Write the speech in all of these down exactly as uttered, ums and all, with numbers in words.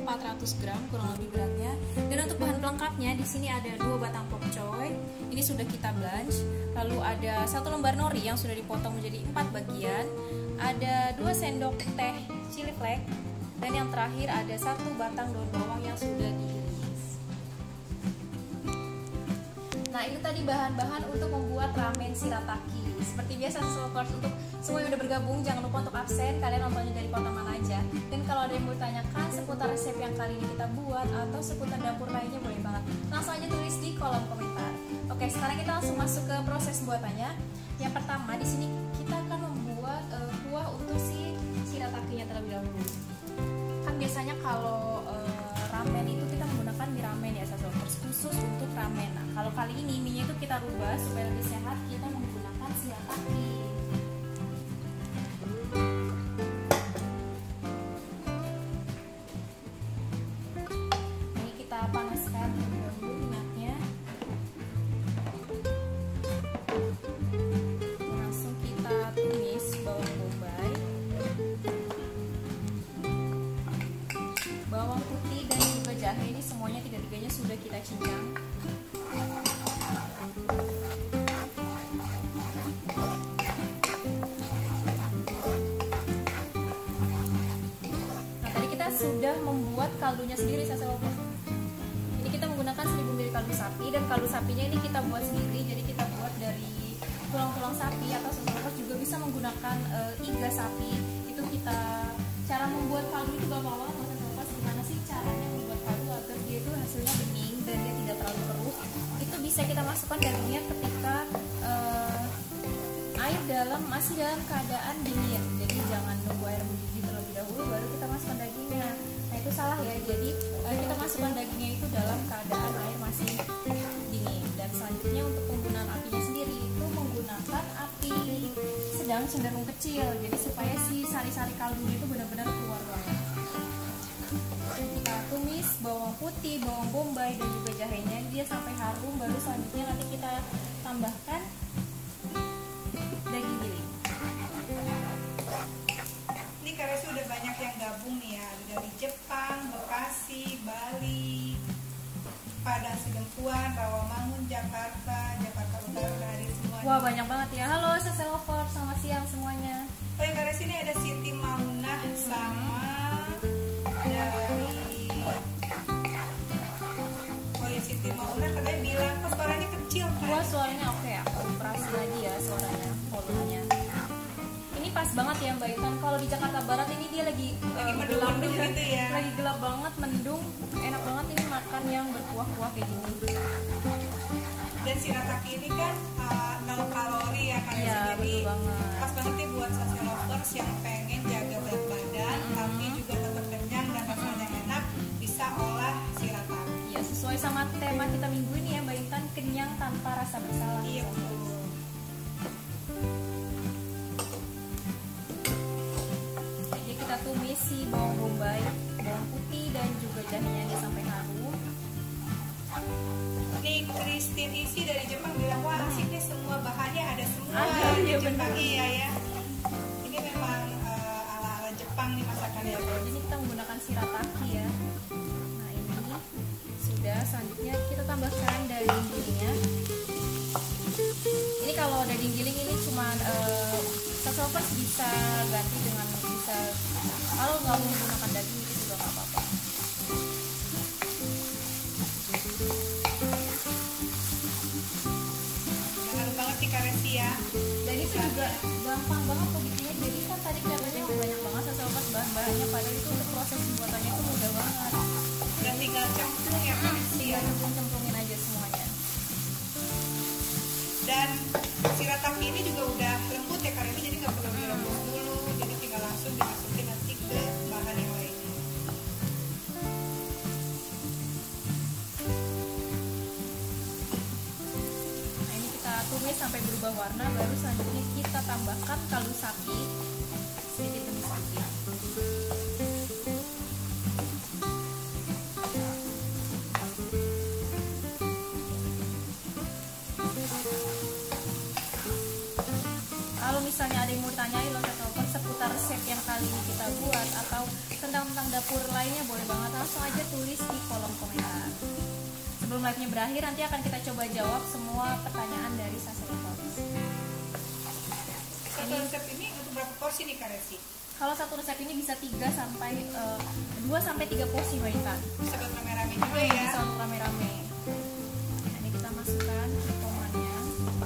empat ratus gram kurang lebih beratnya. Dan untuk bahan pelengkapnya di sini ada dua batang pokcoy, ini sudah kita blanch. Lalu ada satu lembar nori yang sudah dipotong menjadi empat bagian. Ada dua sendok teh chili flake. Dan yang terakhir ada satu batang daun bawang yang sudah diiris. Nah, itu tadi bahan-bahan untuk membuat ramen shirataki. Seperti biasa, Lovers, untuk semua yang udah bergabung jangan lupa untuk absen, kalian nontonnya dari kota mana aja. Dan kalau ada yang mau ditanyakan seputar resep yang kali ini kita buat atau seputar dapur lainnya, boleh banget langsung aja tulis di kolom komentar. Oke, sekarang kita langsung masuk ke proses buatannya. Yang pertama di sini kita akan membuat uh, kuah untuk si shiratakinya terlebih dahulu. Kan biasanya kalau uh, ramen itu kita menggunakan mie ramen ya, Lovers, khusus untuk ramen. Nah, kalau kali ini mie-nya itu kita rubah supaya lebih sehat, kita menggunakan shirataki. Ini kita panaskan dulu minyaknya. Langsung kita tumis bawang bombay, bawang putih dan juga jahe. Ini semuanya tiga-tiganya sudah kita cincang. Sudah membuat kaldunya sendiri, saya lupa. Ini kita menggunakan seribu mililiter kaldu sapi, dan kaldu sapinya ini kita buat sendiri. Jadi kita buat dari tulang-tulang sapi, atau seseorang juga bisa menggunakan uh, iga sapi. Itu kita cara membuat kaldu itu gampang banget, mas Sobat. Gimana sih caranya membuat kaldu agar dia itu hasilnya bening dan dia tidak terlalu keruh? Itu bisa kita masukkan dagingnya ketika uh, air dalam masih dalam keadaan dingin. Jadi jangan nunggu air mendidih terlebih dahulu baru kita masukkan dagingnya. Nah, itu salah ya. Jadi kita masukkan dagingnya itu dalam keadaan air masih dingin. Dan selanjutnya untuk penggunaan apinya sendiri itu menggunakan api sedang cenderung kecil. Jadi supaya si sari-sari kaldunya itu benar-benar keluar banget. Kita tumis bawang putih, bawang bombay dan juga jahenya dia sampai harum. Baru selanjutnya nanti kita tambahkan daging giling. Ini karena sudah banyak yang gabung nih ya, dari Jepang, Bekasi, Bali, Padang Sidempuan, Rawamangun, Jakarta, Jakarta Utara, udah hadir semua. Wah, banyak banget ya. Halo Sese Lovers, selamat siang semuanya. Oh ya, karena sini ada Siti Maunah sama dari Oh ya, Siti Maunah katanya bilang kok suaranya kecil kan? Wah, suaranya oke ya. Aku operasi lagi ya suaranya, volumenya. Ini pas banget ya Mbak Intan. Kalau di Jakarta Barat ini dia lagi lagi uh, mendung gitu ya. Lagi gelap banget, mendung. Enak banget ini makan yang berkuah-kuah kayak gini. Dan shirataki ini kan uh, nol kalori ya kan, ya, jadi banget. Pas banget nih buat Sase Lovers yang pengen jaga berat badan, mm-hmm. tapi juga tetap kenyang dan rasanya enak, bisa olah shirataki. Ya, sesuai sama tema kita minggu ini ya Mbak Intan, kenyang tanpa rasa bersalah. Iya betul. Jadi kita tumis si bawang bombay, bawang putih dan juga jahenya dia sampai harum. Nih Christine Isi dari Jepang bilang, wah asik nih semua bahannya ada semua ada, di ya, Jepang. bener. Iya ya. Ini memang uh, ala-ala Jepang nih masakannya. Jadi kita menggunakan shirataki ya. Nah, ini sudah. Selanjutnya kita tambahkan daging gilingnya. Ini kalau daging giling ini cuman uh, Lovers bisa ganti dengan bisa, kalau nggak mau menggunakan daging itu juga nggak apa-apa. Banget sih Karesi ya. Dan itu juga gampang banget kok bikinnya. Jadi kan tadi kelihatannya banyak banget Lovers bahan-bahannya, padahal itu untuk proses pembuatannya itu mudah banget. Dan tinggal cemplung ya Karesi ya. Cemplung-cemplungin aja semuanya. Dan shirataki ini juga udah lembut ya Karesi, jadi nggak perlu direbus dulu. Jadi tinggal langsung dimasukin nanti ke bahan yang lainnya. Tumis sampai berubah warna, baru selanjutnya kita tambahkan kaldu sapi sedikit demi sedikit. Kalau misalnya ada yang mau ditanyain loh seputar resep yang kali ini kita buat atau tentang tentang dapur lainnya boleh banget langsung aja tulis di kolom komentar. Sebelum live-nya berakhir nanti akan kita coba jawab semua pertanyaan dari Sasa Lovers. Satu resep ini untuk berapa porsi nih Kak Resi? Kalau satu resep ini bisa tiga sampai dua sampai tiga porsi Mbak Intan. Bisa buat rame-rame juga ya. Bisa untuk rame-rame. Nah, ini kita masukkan kikomannya.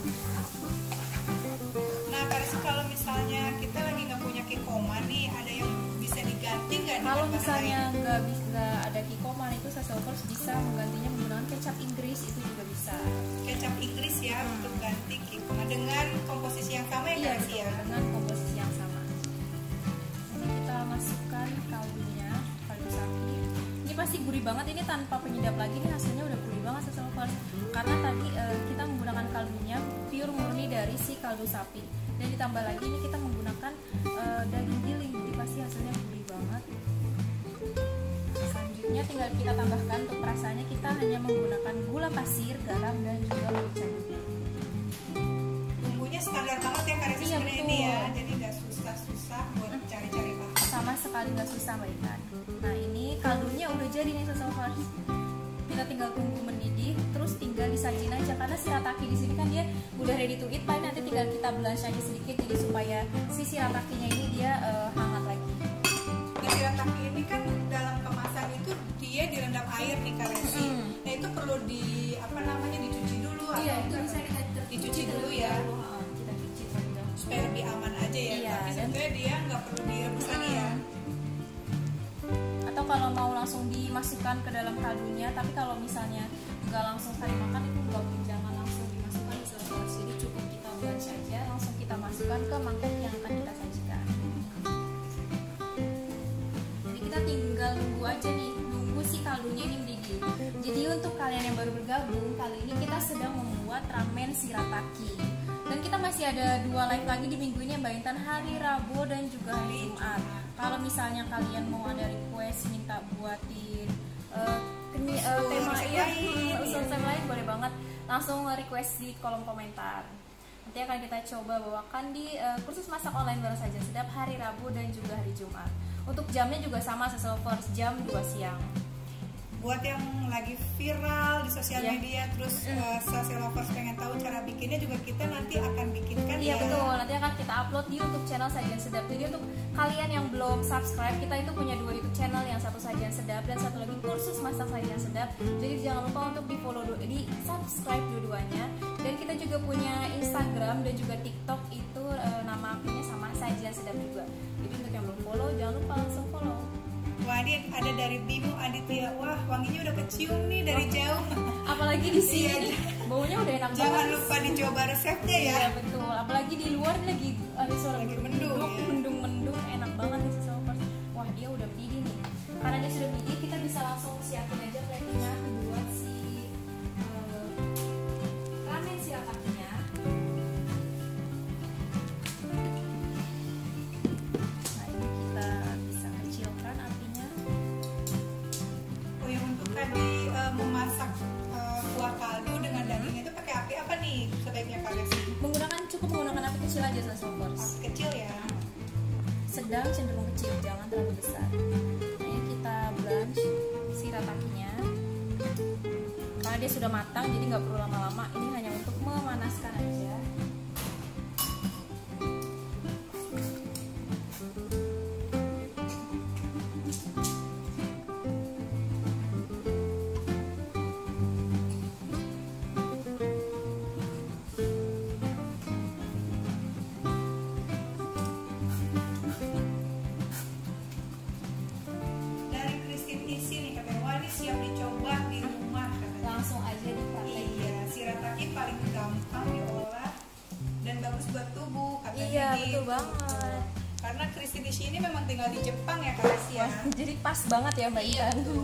Nah Kak Resi, kalau misalnya kita lagi nggak punya kikoman nih, ada yang bisa diganti nggak? Kalau misalnya nggak bisa ada kikoman itu Sasa Lovers bisa menggantinya menggunakan kecap Inggris, itu juga bisa. Kecap Inggris ya hmm. untuk ganti kikoman dengan komposisi yang sama ya Kak Iya, Resi ya. Dengan komposisi yang sama. Ini kita masukkan kaldunya, kaldu sapi. Ini pasti gurih banget, ini tanpa penyedap lagi nih hasilnya udah gurih banget Sasa Lovers. Karena tadi uh, kita menggunakan kaldunya pure murni dari si kaldu sapi. Dan ditambah lagi ini kita menggunakan uh, daging giling, jadi pasti hasilnya gurih banget. Selanjutnya tinggal kita tambahkan untuk rasanya, kita hanya menggunakan gula pasir, garam, dan juga merica. Bumbunya standar banget ya Kak Resi iya, sebenarnya ini ya, jadi nggak susah-susah buat hmm. cari-cari bahan. Sama sekali nggak susah Mbak Intan. Nah ini kaldunya udah jadi nih Sasa Lovers. Kita tinggal tunggu mendidih, terus tinggal disajin aja karena shirataki di sini kan dia udah ready to eat, paling nanti tinggal kita blanch aja sedikit jadi supaya si shiratakinya ini dia uh, hangat lagi. Nah shirataki ini kan dalam kemasan itu dia direndam air nih Kak Resi. Hmm. Nah itu perlu di apa namanya dicuci dulu? Iya atau itu bisa kita dicuci dulu ya. Kita cuci dulu supaya lebih aman aja ya. Iya, tapi sebetulnya dia nggak perlu direbus hmm. lagi ya. Atau kalau mau langsung dimasukkan ke dalam kaldunya, tapi kalau misalnya nggak langsung sekali makan itu nggak jangan langsung dimasukkan ke saus. Jadi cukup kita blanch saja, langsung kita masukkan ke mangkok yang akan kita sajikan. Jadi kita tinggal nunggu aja nih, nunggu si kaldunya ini mendidih. Jadi untuk kalian yang baru bergabung, kali ini kita sedang membuat ramen shirataki. Dan kita masih ada dua live lagi di minggu ini Mbak Intan, hari Rabu dan juga hari Jumat. Kalau misalnya kalian mau ada request minta buatin uh, keni, uh, tema iya, usul tema lain boleh banget langsung request di kolom komentar. Nanti akan kita coba bawakan di uh, kursus masak online Bareng Sajian Sedap hari Rabu dan juga hari Jumat. Untuk jamnya juga sama Sasa Lovers, jam dua siang. Buat yang lagi viral di sosial yeah. media, terus mm. uh, Sasa Lovers pengen tahu cara bikinnya juga kita nanti akan bikinkan iya, ya. Iya betul, nanti akan kita upload di YouTube channel Sajian Sedap. Jadi untuk kalian yang belum subscribe, kita itu punya dua YouTube channel, yang satu Sajian Sedap dan satu lagi kursus masak Sajian Sedap. Jadi jangan lupa untuk di follow, di subscribe dua-duanya. Dan kita juga punya Instagram dan juga TikTok, itu uh, nama akunnya sama Sajian Sedap juga. Jadi untuk yang belum follow, jangan lupa langsung follow. Wah ini ada dari Bimo Aditya, wah wanginya udah kecium nih dari jauh. Apalagi di sini nih, baunya udah enak banget. Jangan lupa dicoba resepnya ya. Iya betul, apalagi di luar lagi ada suara lagi mendung, ya. mendung-mendung enak banget nih Sasa Lovers. Wah dia udah mendidih nih. Karena dia sudah mendidih, kita bisa langsung siapin aja platingnya buat si uh, ramen shiratakinya. Nah ini kita bisa kecilkan apinya. Oh yang untuk tadi uh, memasak uh, kuah kaldu dengan daging itu pakai api apa nih sebaiknya Kak Resi? Menggunakan cukup menggunakan api kecil aja Sasa Lovers. Api kecil ya. Sedang cenderung kecil, jangan terlalu besar. Nah, ini kita blanch shiratakinya. Karena dia sudah matang, jadi nggak perlu lama-lama. Ini hanya untuk memanaskan aja. Siap dicoba di rumah katanya. Langsung aja dipraktekin. Iya, shirataki paling gampang diolah dan bagus buat tubuh katanya. Iya, gitu. betul banget. Karena Kristi di sini memang tinggal di Jepang ya Kak Resi ya. Jadi pas banget ya Mbak Iya, Intan.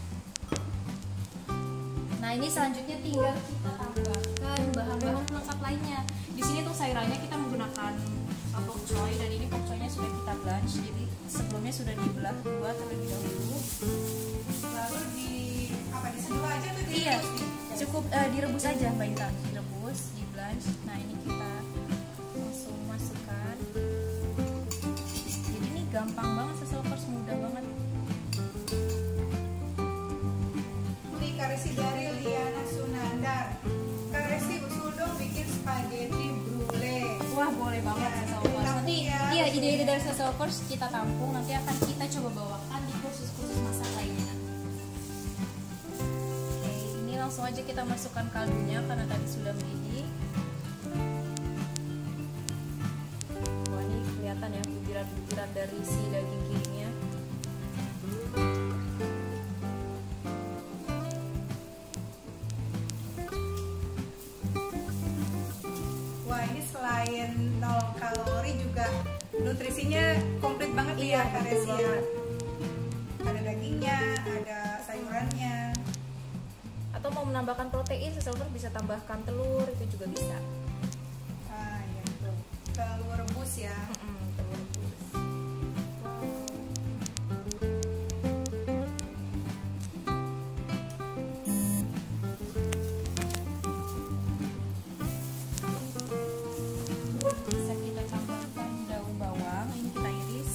Nah, ini selanjutnya tinggal kita tambahkan bahan-bahan pelengkap lainnya. Di sini tuh sayurannya kita menggunakan pokcoy, dan ini pokcoynya sudah kita blanch. Jadi sebelumnya sudah dibelah dua terlebih dahulu. Lalu di apa diseduh aja tuh direbus? Iya, cukup uh, direbus aja Mbak Intan, direbus, di blanch. Nah ini kita langsung masukkan. Jadi ini gampang banget Sasa Lovers, mudah banget. Kak Resi dari Liana Sunandar. Kak Resi usul dong bikin spaghetti brulee. Wah, boleh banget Ya, Sasa Lovers. Nanti ya, iya ide-ide dari Sasa Lovers kita tampung, nanti akan kita coba bawakan di kursus-kursus masak lainnya. Oke, ini langsung aja kita masukkan kaldunya karena tadi sudah mendidih. Wah, ini kelihatan ya butiran-butiran dari si daging giringnya. Wah, ini selain nol kalori juga nutrisinya komplit banget Iya, ya Kak betul Resi ya. banget. Ada dagingnya, ada sayurannya. Atau mau menambahkan protein, Sasa Lovers bisa tambahkan telur, itu juga bisa. Ah, iya betul. Telur rebus ya. Mm-mm, telur rebus. Bisa kita tambahkan daun bawang, ini kita iris.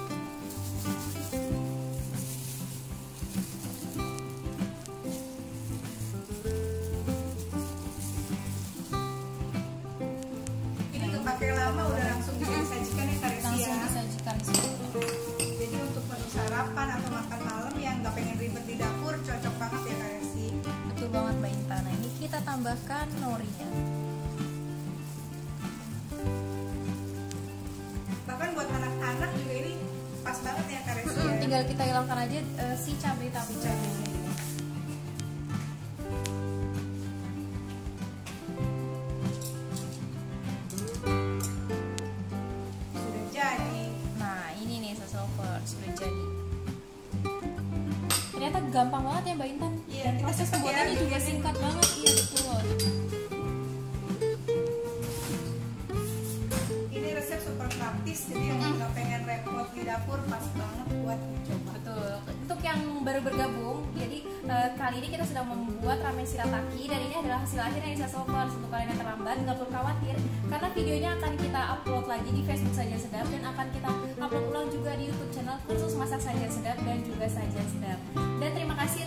Ini nggak pakai lama udah langsung bisa disajikan ya Kak Resi Langsung ya. disajikan semua. Jadi untuk menu sarapan atau makan malam yang nggak pengen ribet di dapur cocok banget ya Kak Resi. Betul banget Mbak Intan. Nah, ini kita tambahkan norinya. Bahkan buat anak-anak juga ini pas banget ya Kak Resi ya. Tinggal kita hilangkan aja eh, si cabai-cabai cabainya. Sudah jadi. Nah, ini nih Sasa Lovers sudah jadi. Ternyata gampang banget ya Mbak Intan. Iya, Dan kita proses cepet ya, pembuatannya juga bikin. singkat banget. Iya, betul. Ini resep super praktis jadi yang nggak pengen repot di dapur pas banget buat dicoba. Betul. Untuk yang baru bergabung, jadi eh, kali ini kita sedang membuat ramen shirataki dan ini adalah hasil akhir dari Sasa Lovers. Untuk kalian yang terlambat, nggak perlu khawatir karena videonya akan kita upload lagi di Facebook Sajian Sedap dan akan kita upload ulang juga di YouTube channel Kursus Masak Sajian Sedap dan juga Sajian Sedap. Dan terima kasih